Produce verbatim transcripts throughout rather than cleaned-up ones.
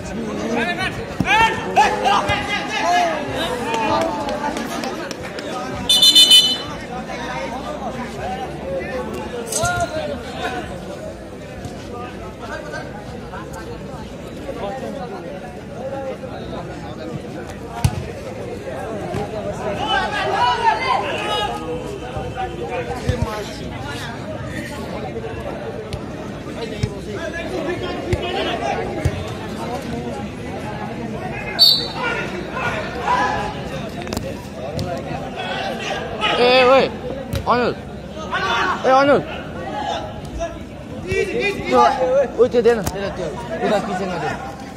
Hey, wait, Arnold. Hey, Arnold. No, wait, there, there, there, there, there, kitchen, there.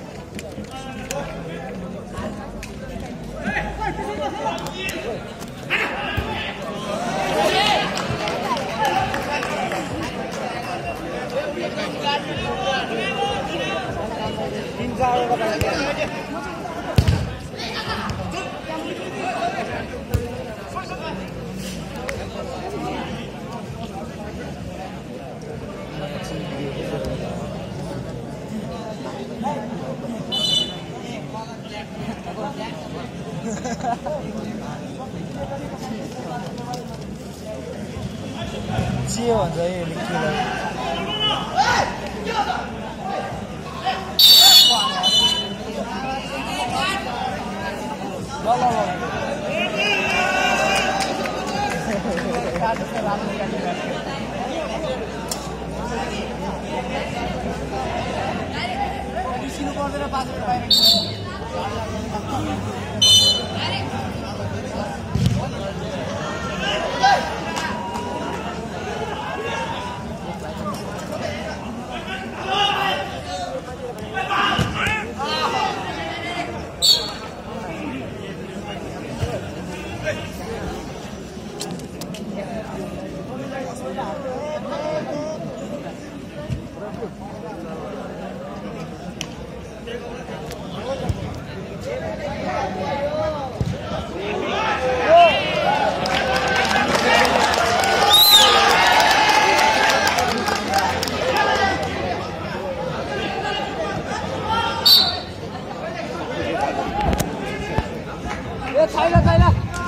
Chia भन्छ यो निक्कीलाई ल ल ल निस्किनु पर्दैन पाँच मिनेट बाहिर छैन छैन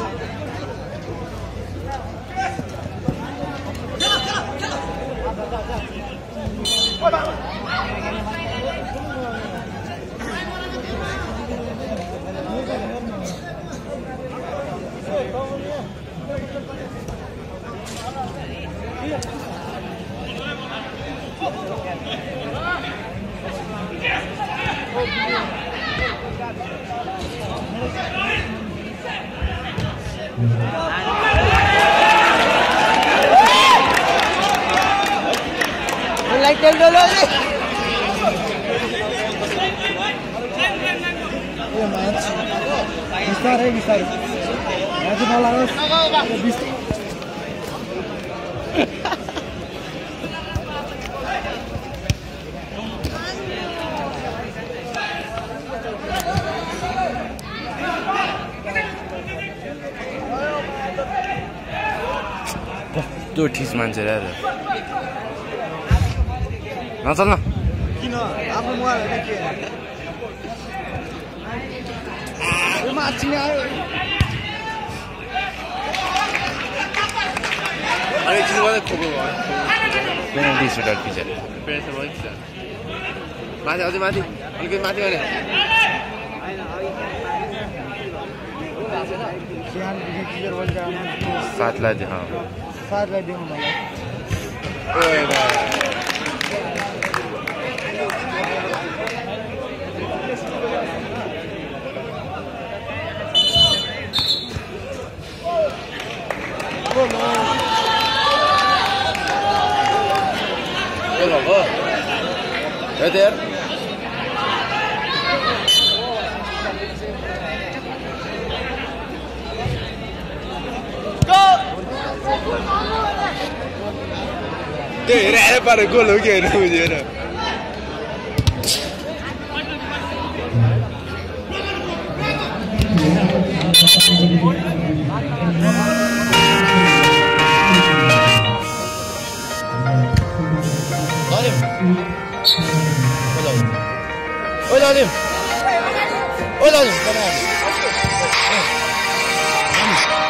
like teknologi. Iya mas, bisa deh bisa. Nanti mau langsung bisa. Tuh tis manjer ada. नचल न किन आफ्नो मोबाइल हैन के ए माछी आयो अरे किन भने खोको भयो पेनल्टी सुटआउट पिचर प्रेसर भयो सर माथि अझै माथि अलिकति माथि गरे सियान पिचर भन्छ सातलाई देखाउ सातलाई देखाउ मलाई ओए भाइ Right there. Go! Dude, I better go look at who did it. Hold on. Hold on him. ओ दाजु